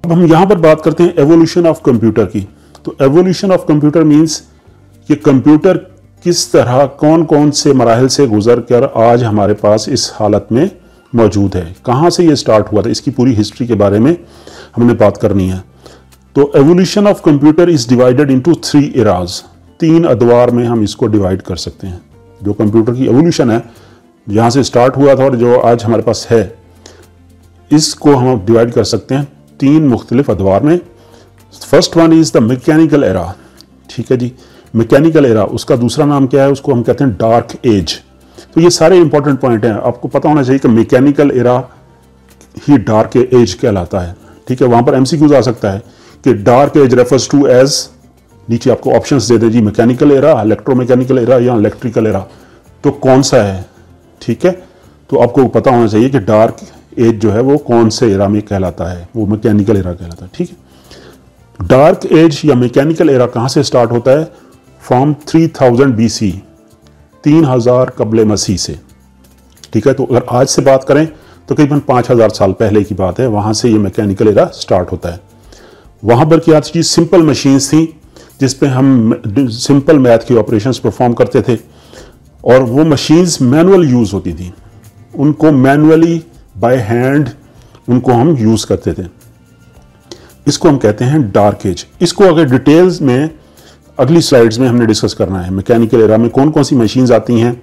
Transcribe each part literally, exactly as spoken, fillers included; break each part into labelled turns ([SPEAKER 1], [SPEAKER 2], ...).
[SPEAKER 1] अब हम यहाँ पर बात करते हैं एवोल्यूशन ऑफ कंप्यूटर की। तो एवोल्यूशन ऑफ कंप्यूटर मीन्स कि कंप्यूटर किस तरह कौन कौन से मराहल से गुजर कर आज हमारे पास इस हालत में मौजूद है, कहाँ से ये स्टार्ट हुआ था, इसकी पूरी हिस्ट्री के बारे में हमने बात करनी है। तो evolution of computer is divided into three eras, तीन अदवार में हम इसको डिवाइड कर सकते हैं। जो कंप्यूटर की एवोल्यूशन है, जहाँ से स्टार्ट हुआ था और जो आज हमारे पास है, इसको हम डिवाइड कर सकते हैं तीन मुख्तलिफ अदवार में। First one is the mechanical era, ठीक है जी, मैकेनिकल एरा। उसका दूसरा नाम क्या है, उसको हम कहते हैं डार्क एज। तो ये सारे इंपॉर्टेंट पॉइंट हैं, आपको पता होना चाहिए कि मैकेनिकल एरा ही डार्क एज कहलाता है, ठीक है। वहां पर एमसीक्यूज आ सकता है कि dark age refers to age, नीचे आपको ऑप्शंस दे दें जी, मैकेनिकल एरा, इलेक्ट्रोमैकेनिकल एरा या इलेक्ट्रिकल एरा, तो कौन सा है, ठीक है। तो आपको पता होना चाहिए कि डार्क एज जो है वो कौन से एरा में कहलाता है, वो मैकेनिकल एरा कहलाता है, ठीक है। डार्क एज या मैकेनिकल एरा कहाँ से स्टार्ट होता है, from three thousand B C, तीन हजार कबले मसीह से, ठीक है। तो अगर आज से बात करें तो करीबन पाँच हजार साल पहले की बात है, वहाँ से ये मैकेनिकल एरा स्टार्ट होता है। वहाँ पर क्या थी, सिंपल मशीन्स थी जिस पे हम सिंपल मैथ की ऑपरेशंस परफॉर्म करते थे, और वो मशीन्स मैनुअल यूज़ होती थी, उनको मैनुअली बाय हैंड उनको हम यूज़ करते थे। इसको हम कहते हैं डार्क एज। इसको अगर डिटेल्स में अगली स्लाइड्स में हमने डिस्कस करना है, मैकेनिकल एरा में कौन कौन सी मशीन्स आती हैं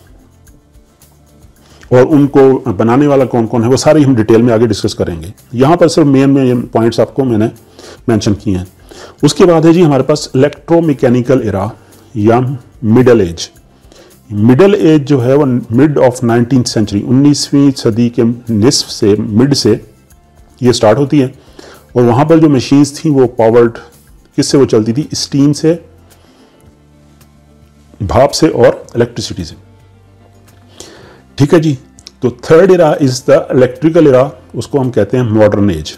[SPEAKER 1] और उनको बनाने वाला कौन कौन है, वो सारी हम डिटेल में आगे डिस्कस करेंगे। यहाँ पर सिर्फ मेन में पॉइंट्स आपको मैंने मेंशन किए हैं। उसके बाद है जी हमारे पास इलेक्ट्रोमैकेनिकल एरा या मिडल एज। मिडल एज जो है वो मिड ऑफ नाइनटीन सेंचुरी, उन्नीसवीं सदी के निस्फ से, मिड से ये स्टार्ट होती है। और वहाँ पर जो मशीन्स थी वो पावर्ड, किससे वो चलती थी, स्टीम से, भाप से और इलेक्ट्रिसिटी से, ठीक है जी। तो third era is the electrical era, उसको हम कहते हैं मॉडर्न एज।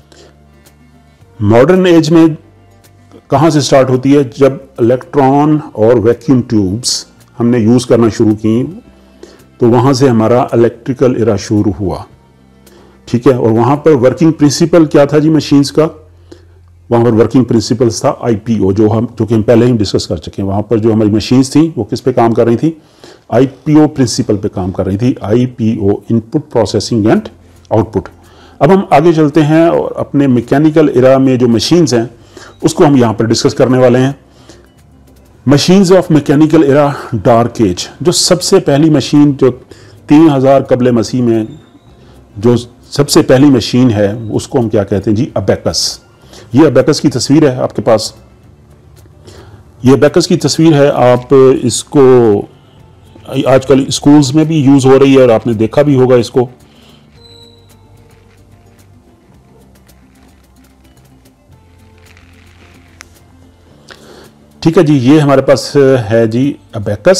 [SPEAKER 1] मॉडर्न एज में कहाँ से स्टार्ट होती है, जब इलेक्ट्रॉन और वैक्यूम ट्यूब्स हमने यूज करना शुरू की, तो वहां से हमारा इलेक्ट्रिकल एरा शुरू हुआ, ठीक है। और वहां पर वर्किंग प्रिंसिपल क्या था जी मशीन्स का, वहां पर वर्किंग प्रिंसिपल्स था आईपीओ, जो हम जो कि हम पहले ही डिस्कस कर चुके हैं। वहां पर जो हमारी मशीन्स थी वो किस पे काम कर रही थी, आईपीओ प्रिंसिपल पे काम कर रही थी, IPO, input processing and output. अब हम आगे चलते हैं और अपने मैकेनिकल एरा में जो मशीन्स हैं उसको हम यहाँ पर डिस्कस करने वाले हैं। Machines of mechanical era dark age, जो सबसे पहली मशीन जो तीन हजार कबले मसीह में जो सबसे पहली मशीन है उसको हम क्या कहते हैं जी, अबेकस। ये अबेकस की तस्वीर है आपके पास, ये अबेकस की तस्वीर है। आप इसको आजकल स्कूल्स में भी यूज हो रही है और आपने देखा भी होगा इसको। ठीक है जी, ये हमारे पास है जी अबेकस।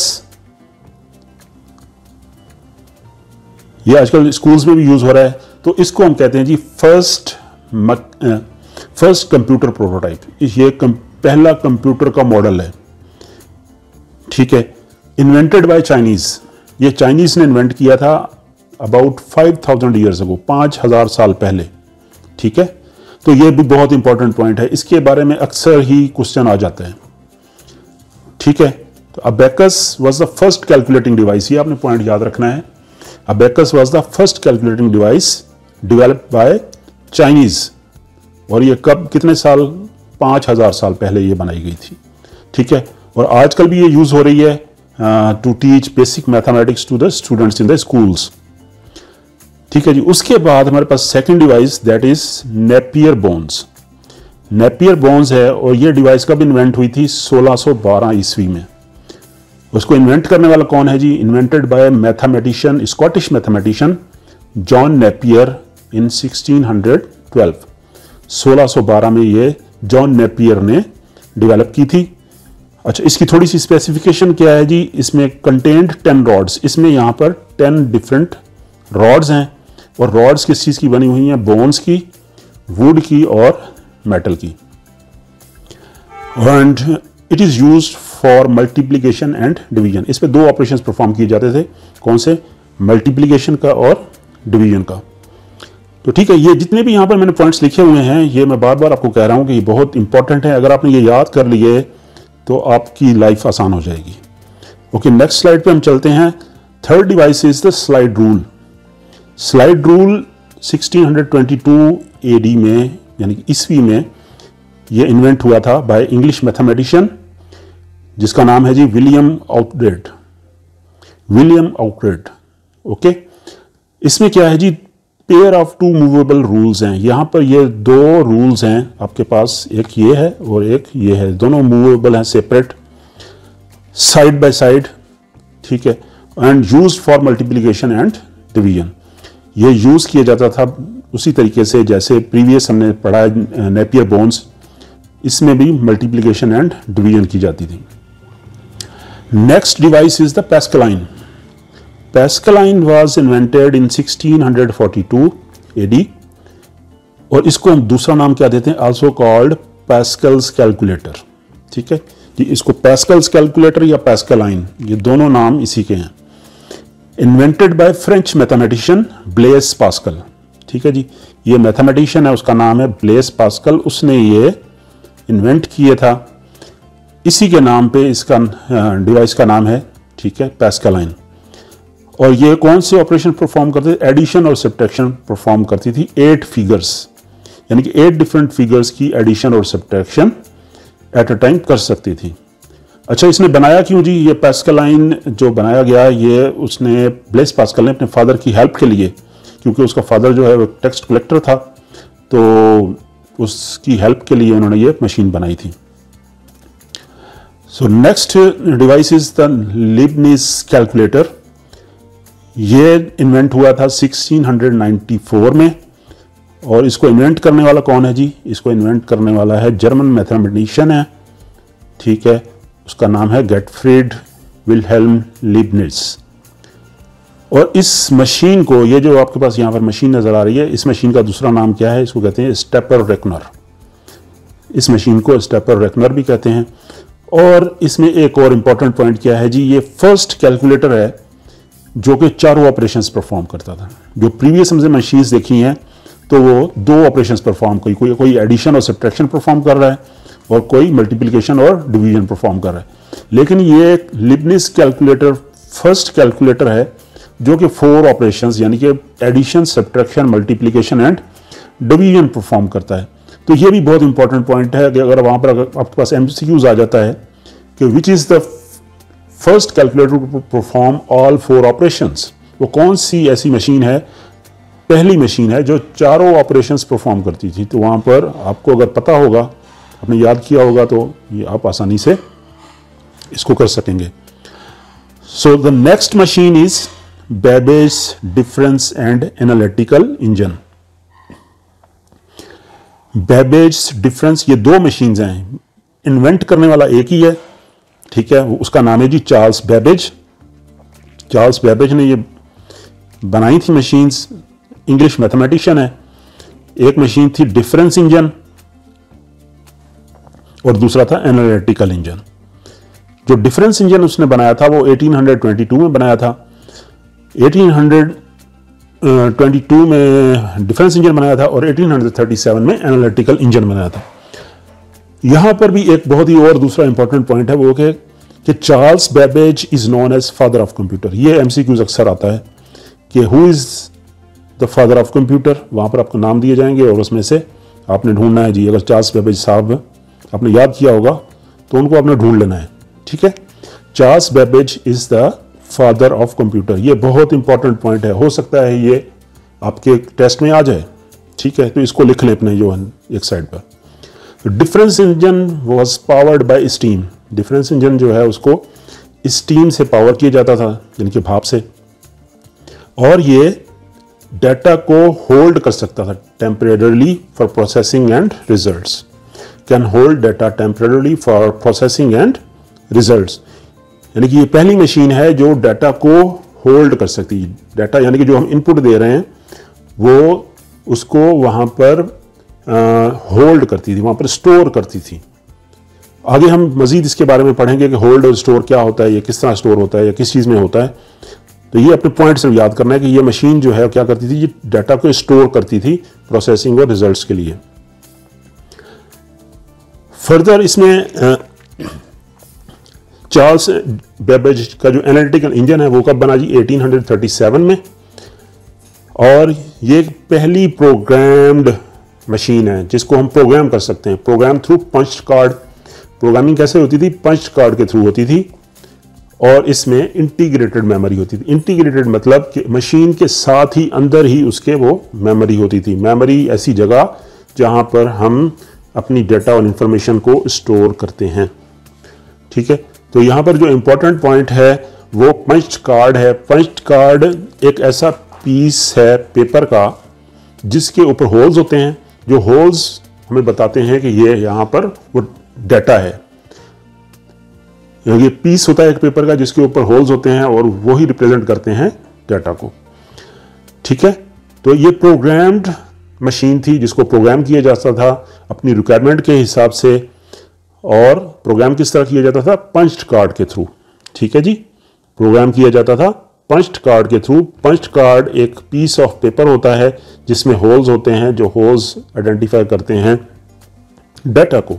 [SPEAKER 1] ये आजकल स्कूल्स में भी यूज हो रहा है। तो इसको हम कहते हैं जी फर्स्ट फर्स्ट कंप्यूटर प्रोटोटाइप। ये कम, पहला कंप्यूटर का मॉडल है, ठीक है। इन्वेंटेड बाय चाइनीज, ये चाइनीज ने इन्वेंट किया था about five thousand years ago, पांच हजार साल पहले, ठीक है। तो ये भी बहुत इंपॉर्टेंट पॉइंट है, इसके बारे में अक्सर ही क्वेश्चन आ जाते हैं, ठीक है। तो abacus was the first calculating device, ये आपने पॉइंट याद रखना है। Abacus was the first calculating device developed by Chinese, और ये कब, कितने साल, पांच हजार साल पहले ये बनाई गई थी, ठीक है। और आजकल भी ये यूज हो रही है to teach basic mathematics to the students in the schools, ठीक है जी। उसके बाद हमारे पास second device that is Napier bones. Napier bones है और ये डिवाइस कब इन्वेंट हुई थी, सोलह सौ बारह ईस्वी में। उसको इन्वेंट करने वाला कौन है जी, invented by mathematician, Scottish mathematician John Napier in sixteen twelve. सोलह सौ बारह में ये जॉन नेपियर ने डेवलप की थी। अच्छा, इसकी थोड़ी सी स्पेसिफिकेशन क्या है जी, इसमें कंटेंट टेन रॉड्स, इसमें यहाँ पर टेन डिफरेंट रॉड्स हैं, और रॉड्स किस चीज़ की बनी हुई हैं, बोन्स की, वुड की और मेटल की। And it is used for multiplication and division. इस पे दो ऑपरेशंस परफॉर्म किए जाते थे, कौन से, मल्टीप्लिकेशन का और डिवीजन का। तो ठीक है, ये जितने भी यहाँ पर मैंने पॉइंट्स लिखे हुए हैं ये मैं बार बार आपको कह रहा हूँ कि ये बहुत इंपॉर्टेंट है। अगर आपने ये याद कर लिए तो आपकी लाइफ आसान हो जाएगी। ओके, नेक्स्ट स्लाइड पे हम चलते हैं। Third device is the slide rule. Slide rule sixteen twenty two A D में यानी कि ईस्वी में ये इन्वेंट हुआ था बाय इंग्लिश मैथमेटिशियन जिसका नाम है जी William Oughtred. William Oughtred okay, इसमें क्या है जी, pair of two movable rules हैं। यहां पर ये दो रूल्स हैं आपके पास, एक ये है और एक ये है, दोनों मूवेबल हैं सेपरेट, साइड बाय साइड, ठीक है, and used for multiplication and division. ये यूज किया जाता था उसी तरीके से जैसे प्रीवियस हमने पढ़ा है नेपियर बोन्स, इसमें भी मल्टीप्लिकेशन एंड डिवीजन की जाती थी। Next device is the Pascaline. Pascaline was invented in sixteen forty two A D और इसको हम दूसरा नाम क्या देते हैं, आल्सो कॉल्ड पैस्कल्स कैलकुलेटर। ठीक है जी, इसको पैस्कल्स कैलकुलेटर या पैस्कलाइन, ये दोनों नाम इसी के हैं। Invented by French mathematician Blaise Pascal. ठीक है जी, ये मैथमेटिशियन है, उसका नाम है ब्लेस पास्कल, उसने ये इन्वेंट किया था, इसी के नाम पे इसका डिवाइस का नाम है, ठीक है, पैस्कलाइन। और ये कौन से ऑपरेशन परफॉर्म करते थे, एडिशन और सब्ट्रैक्शन परफॉर्म करती थी, एट फिगर्स यानी कि एट डिफरेंट फिगर्स की एडिशन और सब्ट्रैक्शन एट अ टाइम कर सकती थी। अच्छा, इसने बनाया क्यों जी, ये पैस्कलाइन जो बनाया गया ये उसने ब्लेस पास्कल ने अपने फादर की हेल्प के लिए, क्योंकि उसका फादर जो है वो टेक्स्ट कलेक्टर था, तो उसकी हेल्प के लिए उन्होंने ये मशीन बनाई थी। So next device is the Leibniz calculator. ये इन्वेंट हुआ था सिक्सटीन नाइंटी फोर में और इसको इन्वेंट करने वाला कौन है जी, इसको इन्वेंट करने वाला है जर्मन मैथमेटिशियन है, ठीक है, उसका नाम है गेटफ्रीड विल्हेल्म लीबनिज। और इस मशीन को, ये जो आपके पास यहाँ पर मशीन नजर आ रही है, इस मशीन का दूसरा नाम क्या है, इसको कहते हैं स्टेपर रेकनर। इस मशीन को स्टेपर रेकनर भी कहते हैं। और इसमें एक और इंपॉर्टेंट पॉइंट क्या है जी, ये फर्स्ट कैलकुलेटर है जो कि चारों ऑपरेशंस परफॉर्म करता था। जो प्रीवियस हमने मशीन्स देखी हैं तो वो दो ऑपरेशंस परफॉर्म कोई कोई कोई एडिशन और सब्ट्रैक्शन परफॉर्म कर रहा है और कोई मल्टीप्लिकेशन और डिवीजन परफॉर्म कर रहा है, लेकिन ये लीबनिज कैलकुलेटर फर्स्ट कैलकुलेटर है जो कि फोर ऑपरेशंस यानी कि addition, subtraction, multiplication and division perform करता है। तो ये भी बहुत इंपॉर्टेंट पॉइंट है कि अगर वहां पर अगर आपके पास एमसीक्यूज आ जाता है कि which is the first calculator to perform all four operations, वो कौन सी ऐसी मशीन है, पहली मशीन है जो चारों ऑपरेशंस परफॉर्म करती थी। तो वहां पर आपको अगर पता होगा, आपने याद किया होगा, तो ये आप आसानी से इसको कर सकेंगे। So the next machine is Babbage difference and analytical engine. Babbage difference, ये दो मशीन्स हैं, इन्वेंट करने वाला एक ही है, ठीक है, उसका नाम है जी चार्ल्स बेबेज। चार्ल्स बेबेज ने ये बनाई थी मशीन्स, इंग्लिश मैथमेटिशियन है। एक मशीन थी डिफरेंस इंजन और दूसरा था एनालिटिकल इंजन। जो डिफरेंस इंजन उसने बनाया था वो एटीन ट्वेंटी टू में बनाया था। एटीन ट्वेंटी टू में डिफरेंस इंजन बनाया था और एटीन थर्टी सेवन में एनालिटिकल इंजन बनाया था। यहां पर भी एक बहुत ही और दूसरा इंपॉर्टेंट पॉइंट है वो कि, कि Charles Babbage is known as father of computer. ये एमसीक्यूज अक्सर आता है कि who is the father of computer, वहां पर आपको नाम दिए जाएंगे और उसमें से आपने ढूंढना है जी, अगर चार्ल्स बेबेज साहब आपने याद किया होगा तो उनको आपने ढूंढ लेना है, ठीक है। Charles Babbage is the father of computer. ये बहुत इंपॉर्टेंट पॉइंट है, हो सकता है ये आपके टेस्ट में आ जाए, ठीक है, तो इसको लिख लें अपने जो एक साइड पर। Difference engine was powered by steam. Difference engine जो है उसको स्टीम से पावर किया जाता था, यानी कि भाप से, और ये डाटा को होल्ड कर सकता था temporarily for processing and results. Can hold data temporarily for processing and results, यानी कि ये पहली मशीन है जो डाटा को होल्ड कर सकती है। डाटा यानी कि जो हम इनपुट दे रहे हैं वो उसको वहां पर होल्ड uh, करती थी, वहां पर स्टोर करती थी। आगे हम मजीद इसके बारे में पढ़ेंगे कि होल्ड और स्टोर क्या होता है, ये किस तरह स्टोर होता है या किस चीज़ में होता है। तो ये अपने पॉइंट से याद करना है कि ये मशीन जो है क्या करती थी, ये डाटा को स्टोर करती थी प्रोसेसिंग और रिजल्ट्स के लिए। फर्दर इसमें चार्ल्स बेबेज का जो एनालिटिकल इंजन है वो कब बना जी, अठारह सौ सैंतीस में, और ये पहली प्रोग्राम्ड मशीन है जिसको हम प्रोग्राम कर सकते हैं, program through punch card. Programming कैसे होती थी, पंच कार्ड के थ्रू होती थी, और इसमें इंटीग्रेटेड मेमोरी होती थी। इंटीग्रेटेड मतलब कि मशीन के साथ ही अंदर ही उसके वो मेमोरी होती थी। मेमोरी ऐसी जगह जहां पर हम अपनी डेटा और इंफॉर्मेशन को स्टोर करते हैं, ठीक है। तो यहां पर जो इंपॉर्टेंट पॉइंट है वो पंच कार्ड है। पंच कार्ड एक ऐसा पीस है पेपर का जिसके ऊपर होल्स होते हैं, जो होल्स हमें बताते हैं कि ये यहां पर वो डाटा है। ये पीस होता है एक पेपर का जिसके ऊपर होल्स होते हैं और वो ही रिप्रेजेंट करते हैं डाटा को, ठीक है। तो ये प्रोग्राम्ड मशीन थी जिसको प्रोग्राम किया जाता था अपनी रिक्वायरमेंट के हिसाब से, और प्रोग्राम किस तरह किया जाता था, पंच कार्ड के थ्रू, ठीक है जी। प्रोग्राम किया जाता था पंच कार्ड के थ्रू। पंच कार्ड एक पीस ऑफ पेपर होता है जिसमें होल्स होते हैं, जो होल्स आइडेंटिफाई करते हैं डाटा को।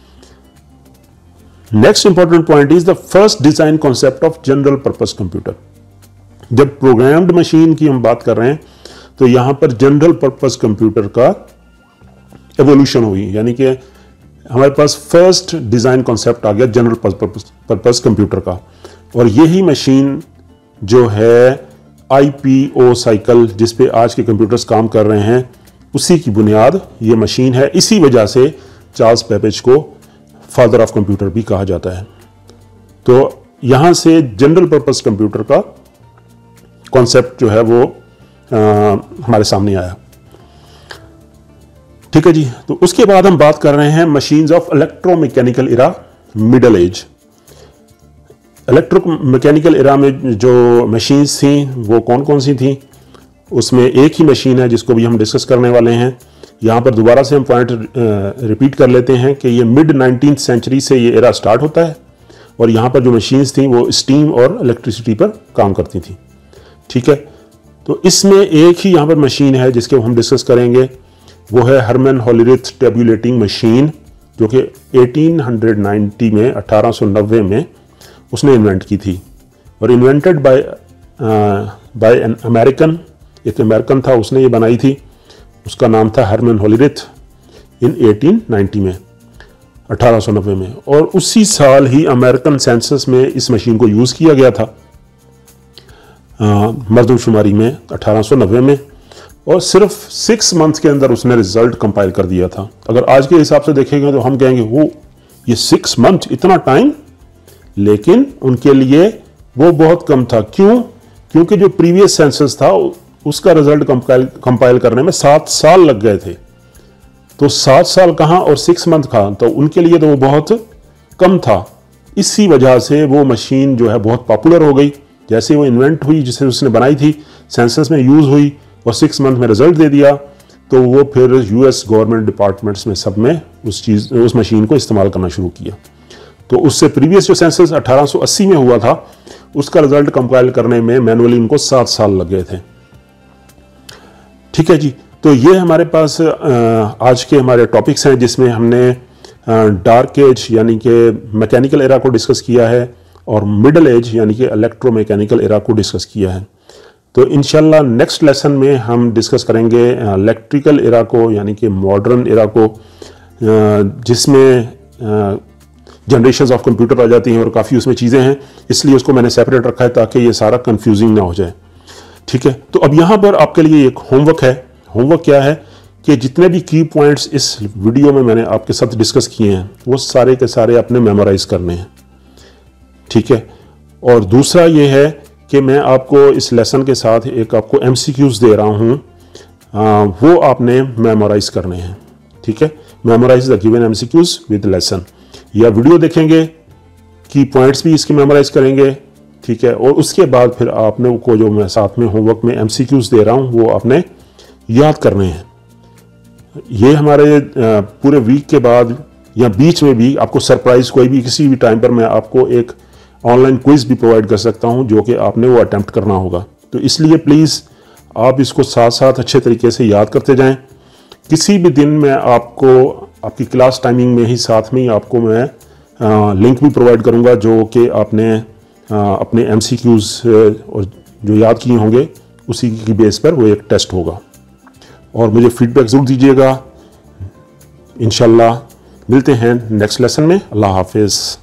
[SPEAKER 1] Next important point is the first design concept of general purpose computer. जब प्रोग्राम्ड मशीन की हम बात कर रहे हैं तो यहां पर जनरल पर्पस कंप्यूटर का एवोल्यूशन हुई, यानी कि हमारे पास फर्स्ट डिजाइन कॉन्सेप्ट आ गया जनरल पर्पस कंप्यूटर का। और यही मशीन जो है आईपीओ साइकिल जिस पे आज के कंप्यूटर्स काम कर रहे हैं, उसी की बुनियाद ये मशीन है। इसी वजह से चार्ल्स बेबेज को फादर ऑफ कंप्यूटर भी कहा जाता है। तो यहां से जनरल पर्पस कंप्यूटर का कॉन्सेप्ट जो है वो आ, हमारे सामने आया, ठीक है जी। तो उसके बाद हम बात कर रहे हैं machines of electromechanical era, middle age. Electromechanical era में जो मशीन्स थी वो कौन कौन सी थी, उसमें एक ही मशीन है जिसको भी हम डिस्कस करने वाले हैं। यहाँ पर दोबारा से हम पॉइंट रिपीट कर लेते हैं कि ये मिड नाइनटीन सेंचुरी से ये एरा स्टार्ट होता है, और यहाँ पर जो मशीन्स थी वो स्टीम और इलेक्ट्रिसिटी पर काम करती थी, ठीक है। तो इसमें एक ही यहाँ पर मशीन है जिसके हम डिस्कस करेंगे, वो है हरमन होलीरिथ टेबुलेटिंग मशीन, जो कि अठारह सौ नब्बे में अठारह सौ नब्बे में उसने इन्वेंट की थी, और invented by by an American, एक अमेरिकन था उसने ये बनाई थी, उसका नाम था हरमन होलीरिथ, इन अठारह सौ नब्बे में अठारह सौ नब्बे में। और उसी साल ही अमेरिकन सेंसस में इस मशीन को यूज़ किया गया था, मर्दमशुमारी में अठारह सौ नब्बे में, और सिर्फ सिक्स मंथ के अंदर उसने रिजल्ट कंपाइल कर दिया था। अगर आज के हिसाब से देखेंगे तो हम कहेंगे वो ये सिक्स मंथ इतना टाइम, लेकिन उनके लिए वो बहुत कम था। क्यों? क्योंकि जो प्रीवियस सेंसस था उसका रिजल्ट कंपाइल कंपाइल करने में सात साल लग गए थे। तो सात साल कहाँ और सिक्स मंथ कहाँ, तो उनके लिए तो वो बहुत कम था। इसी वजह से वो मशीन जो है बहुत पॉपुलर हो गई। जैसे वो इन्वेंट हुई, जिसे उसने बनाई थी, सेंसस में यूज़ हुई और सिक्स मंथ में रिजल्ट दे दिया, तो वो फिर यूएस गवर्नमेंट डिपार्टमेंट्स में सब में उस चीज़ उस मशीन को इस्तेमाल करना शुरू किया। तो उससे प्रीवियस जो सेंसस अठारह सौ अस्सी में हुआ था, उसका रिजल्ट कंपाइल करने में मैनुअली उनको सात साल लग गए थे, ठीक है जी। तो ये हमारे पास आज के हमारे टॉपिक्स हैं, जिसमें हमने डार्क एज यानी कि मैकेनिकल एरा को डिस्कस किया है, और मिडल एज यानी कि इलेक्ट्रोमैकेनिकल एरा को डिस्कस किया है। तो इंशाल्लाह नेक्स्ट लेसन में हम डिस्कस करेंगे इलेक्ट्रिकल एरा को, यानी कि मॉडर्न एरा को, जिसमें जनरेशंस ऑफ कंप्यूटर आ जाती हैं और काफ़ी उसमें चीज़ें हैं, इसलिए उसको मैंने सेपरेट रखा है ताकि ये सारा कंफ्यूजिंग ना हो जाए, ठीक है। तो अब यहाँ पर आपके लिए एक होमवर्क है। होमवर्क क्या है कि जितने भी की पॉइंट्स इस वीडियो में मैंने आपके साथ डिस्कस किए हैं वो सारे के सारे आपने मेमोराइज करने हैं, ठीक है। और दूसरा ये है कि मैं आपको इस लेसन के साथ एक आपको एमसीक्यूज दे रहा हूँ, वो आपने मेमोराइज करने हैं, ठीक है। Memorize the given MCQs with lesson, या वीडियो देखेंगे, की पॉइंट्स भी इसके मेमोराइज करेंगे, ठीक है। और उसके बाद फिर आपने को जो मैं साथ में होमवर्क में एमसीक्यूज दे रहा हूँ वो आपने याद करने हैं। ये हमारे पूरे वीक के बाद या बीच में भी आपको सरप्राइज, कोई भी किसी भी टाइम पर मैं आपको एक ऑनलाइन क्विज भी प्रोवाइड कर सकता हूं जो कि आपने वो अटैम्प्ट करना होगा। तो इसलिए प्लीज़ आप इसको साथ साथ अच्छे तरीके से याद करते जाएं। किसी भी दिन मैं आपको आपकी क्लास टाइमिंग में ही साथ में ही आपको मैं आ, लिंक भी प्रोवाइड करूंगा जो कि आपने आ, अपने एमसीक्यूज़ जो याद किए होंगे उसी की बेस पर वो एक टेस्ट होगा। और मुझे फीडबैक ज़रूर दीजिएगा। इंशाल्लाह मिलते हैं नेक्स्ट लेसन में। अल्लाह हाफिज़।